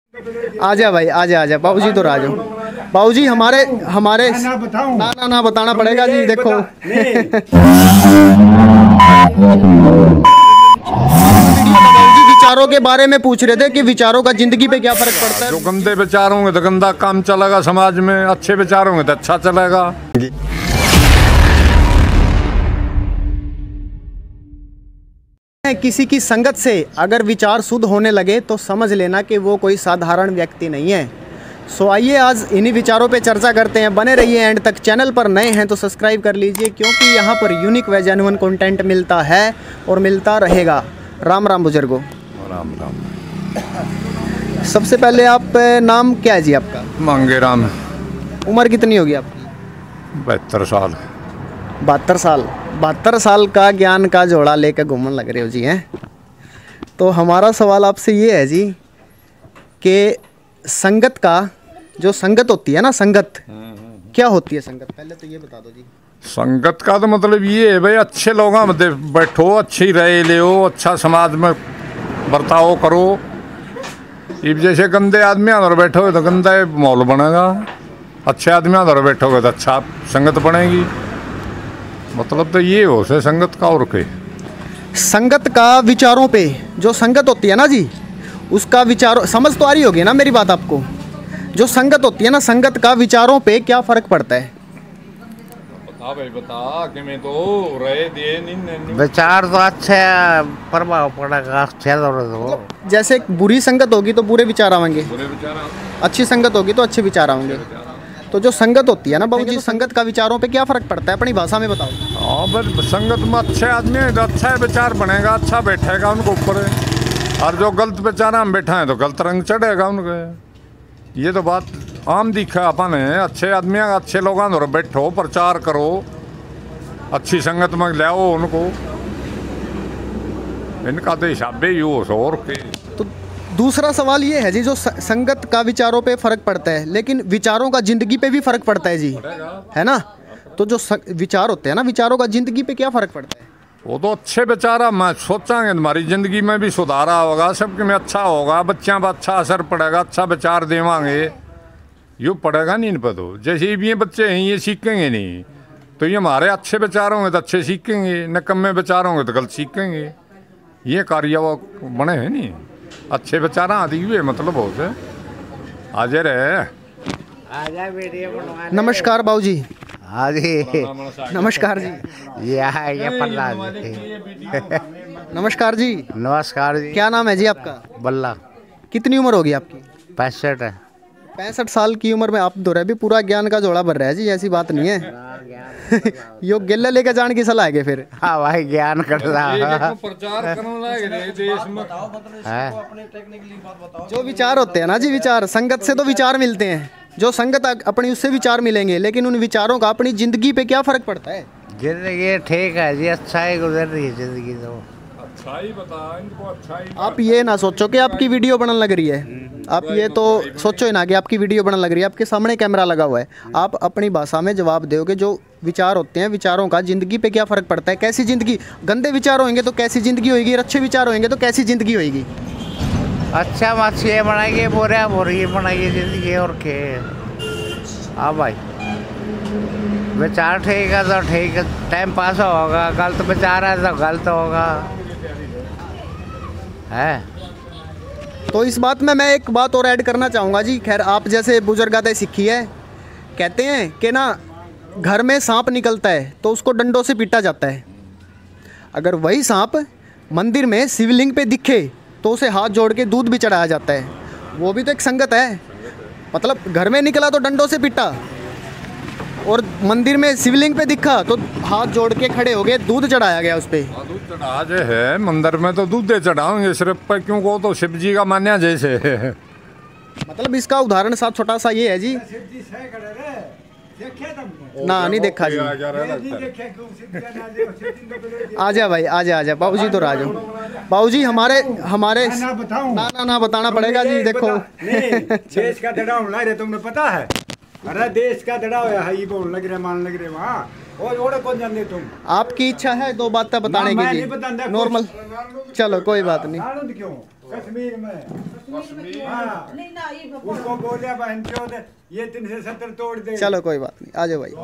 आजा भाई, आजा बाबूजी तो राजो। बाबूजी हमारे ना बताना पड़ेगा जी। देखो बाबूजी विचारों के बारे में पूछ रहे थे कि विचारों का जिंदगी पे क्या फर्क पड़ता है। जो गंदे विचार होंगे तो गंदा काम चलेगा समाज में, अच्छे विचार होंगे तो अच्छा चलेगा। किसी की संगत से अगर विचार शुद्ध होने लगे तो समझ लेना कि वो कोई साधारण व्यक्ति नहीं है। सो आइए आज इन्हीं विचारों पे चर्चा करते हैं। बने रहिए एंड तक। चैनल पर नए हैं तो सब्सक्राइब कर लीजिए, क्योंकि यहाँ पर यूनिक व जेन्युइन कंटेंट मिलता है और मिलता रहेगा। राम राम बुजुर्गो। राम राम। सबसे पहले आप नाम क्या है जी आपका? मांगे राम। उम्र कितनी होगी आपकी? 72 साल। 72 साल। 72 साल का ज्ञान का जोड़ा लेकर घूमने लग रहे हो जी हैं। तो हमारा सवाल आपसे ये है जी कि संगत का जो संगत होती है ना, संगत क्या होती है? संगत पहले तो ये बता दो जी। संगत का तो मतलब ये है भाई, अच्छे लोगों में बैठो, अच्छी राय ले, अच्छा समाज में बर्ताव करो। अब जैसे गंदे आदमी अंदर बैठोगे तो गंदा माहौल बनेगा, अच्छे आदमी अंदर बैठोगे तो अच्छा संगत बनेगी। मतलब तो ये हो से संगत का। और के संगत का विचारों पे जो संगत होती है ना जी, उसका विचारों समझ तो आ रही होगी ना मेरी बात आपको? जो संगत होती है ना, संगत का विचारों पे क्या फर्क पड़ता है? बता भाई बता कि मैं तो रहे दे विचार तो अच्छे प्रभाव पड़ेगा, अच्छे तो जैसे बुरी संगत होगी तो बुरे विचार आएंगे, बुरे विचार, अच्छी संगत होगी तो अच्छे विचार आएंगे। तो जो संगत होती है ना बाबूजी, संगत का विचारों पे क्या फर्क पड़ता है? अपनी भाषा में बताओ। हाँ बस संगत में अच्छे आदमी है तो अच्छा विचार बनेगा, अच्छा बैठेगा उनको ऊपर। और जो गलत विचार हम बैठा है तो गलत रंग चढ़ेगा उनके। ये तो बात आम दिखा अपन है। अच्छे आदमी अच्छे लोगों द्वारा बैठो, प्रचार करो, अच्छी संगत में लाओ उनको। इनका तो हिसाब ही हो और के। तो दूसरा सवाल ये है जी, जो संगत का विचारों पे फर्क पड़ता है, लेकिन विचारों का जिंदगी पे भी फर्क पड़ता है जी, है ना? तो जो विचार होते हैं ना, विचारों का जिंदगी पे क्या फर्क पड़ता है? वो तो अच्छे विचार मैं सोचांगे हमारी जिंदगी में भी सुधारा होगा, सबके में अच्छा होगा, बच्चों पर अच्छा असर पड़ेगा, अच्छा विचार देवांगे। यूँ पड़ेगा नहीं इन पर। तो जैसे ये बच्चे हैं ये सीखेंगे नहीं, तो ये हमारे अच्छे विचार होंगे तो अच्छे सीखेंगे, नकम्मे विचार होंगे तो गलत सीखेंगे। ये कार्य वो बने हैं नहीं। अच्छे विचार आदि हुए मतलब हो से आज रहे। नमस्कार बाबूजी। हाँ जी नमस्कार जी। ये प्रहलाद जी। नमस्कार जी। नमस्कार जी। क्या नाम है जी आपका? बल्ला। कितनी उम्र होगी आपकी? 65 है। 65 साल की उम्र में आप दोहरा भी पूरा ज्ञान का जोड़ा भर रहा है जी, ऐसी बात नहीं है। यो गेला लेकर जाने की सलाह है फिर? हाँ भाई ज्ञान कर रहा प्रचार देश में। जो विचार होते हैं ना जी, विचार संगत से तो विचार मिलते हैं। जो संगत अपनी उससे विचार मिलेंगे, लेकिन उन विचारों का अपनी जिंदगी पे क्या फर्क पड़ता है? जिंदगी ठीक है जी, अच्छा ही गुजर रही है जिंदगी तो। अच्छा ही बता इनको, अच्छा ही। आप ये ना सोचो कि आपकी वीडियो बनने लग रही है। आप ये तो सोचो ही ना कि आपकी वीडियो बनने लग रही है। आपके सामने कैमरा लगा हुआ है। आप अपनी भाषा में जवाब दोगे। जो विचार होते हैं, विचारों का जिंदगी पे क्या फ़र्क पड़ता है? कैसी ज़िंदगी? गंदे विचार होंगे तो कैसी ज़िंदगी होगी, और अच्छे विचार होंगे तो कैसी ज़िंदगी होगी? अच्छा मछली बनाएंगे, बोरिया बोरी बनाएंगे जिंदगी और के। हाँ भाई विचार ठीक है तो ठीक है, टाइम पास होगा। गलत विचार है तो गलत होगा है। तो इस बात में मैं एक बात और ऐड करना चाहूँगा जी। खैर आप जैसे बुजुर्गाते सीखी है, कहते हैं कि ना घर में सांप निकलता है तो उसको डंडों से पीटा जाता है। अगर वही सांप मंदिर में शिवलिंग पे दिखे तो उसे हाथ जोड़ के दूध भी चढ़ाया जाता है। वो भी तो एक संगत है। मतलब घर में निकला तो डंडों से पीटा, और मंदिर में शिवलिंग पे दिखा तो हाथ जोड़ के खड़े हो गए, दूध चढ़ाया गया उस पर। दूध चढ़ा जो है मंदिर में तो दूध दे चढ़ाओगे सिर्फ पर, क्यों को तो शिव जी का मान्या जैसे। मतलब इसका उदाहरण साथ छोटा सा ये है जी। ना नहीं देखा जी। आजा भाई, आजा बाबूजी तो राजो। बाबूजी हमारे ना बताना पड़ेगा जी। देखो देश का दड़ा होना है, तुमने पता है? अरे देश का दड़ा है, ये बोल लग रहे मान लग रहे वहाँ। और कौन जानते तुम? आपकी इच्छा है दो बातें बताने की जी, नॉर्मल। चलो कोई बात नहीं। कश्मीर में। हाँ, उसको बोले बहन चोद ये 370 तोड़ दे। चलो कोई बात नहीं, आ जाओ भाई।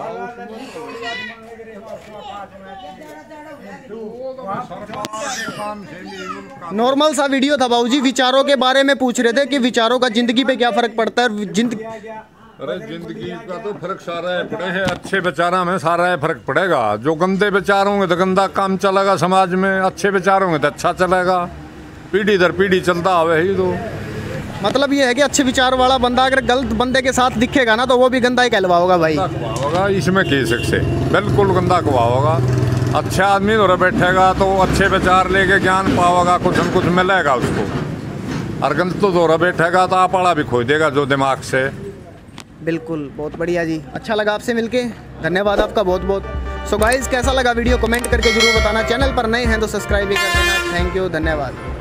नॉर्मल सा वीडियो था बाबूजी, विचारों के बारे में पूछ रहे थे कि विचारों का जिंदगी पे क्या फर्क पड़ता है। अरे जिंदगी का तो फर्क सारा है पड़े है, अच्छे विचारों में सारा है फर्क पड़ेगा। जो गंदे विचार होंगे तो गंदा काम चलेगा समाज में, अच्छे विचार होंगे तो अच्छा चलेगा। पीढ़ी दर पीढ़ी चलता हुआ ही तो मतलब ये है कि अच्छे विचार वाला बंदा अगर गलत बंदे के साथ दिखेगा ना तो वो भी गंदा ही कहलवा होगा भाई। होगा इसमें केस से बिल्कुल गंदा कुआ होगा। अच्छा आदमी तो बैठेगा तो अच्छे विचार लेके ज्ञान पाओगा, कुछ न कुछ मिलेगा उसको। और गंद तो दौरा बैठेगा तो आपड़ा भी खोज देगा जो दिमाग से। बिल्कुल, बहुत बढ़िया जी, अच्छा लगा आपसे मिलके, धन्यवाद आपका बहुत बहुत। सो गाइस कैसा लगा वीडियो कमेंट करके जरूर बताना। चैनल पर नए हैं तो सब्सक्राइब भी कर देना। थैंक यू, धन्यवाद।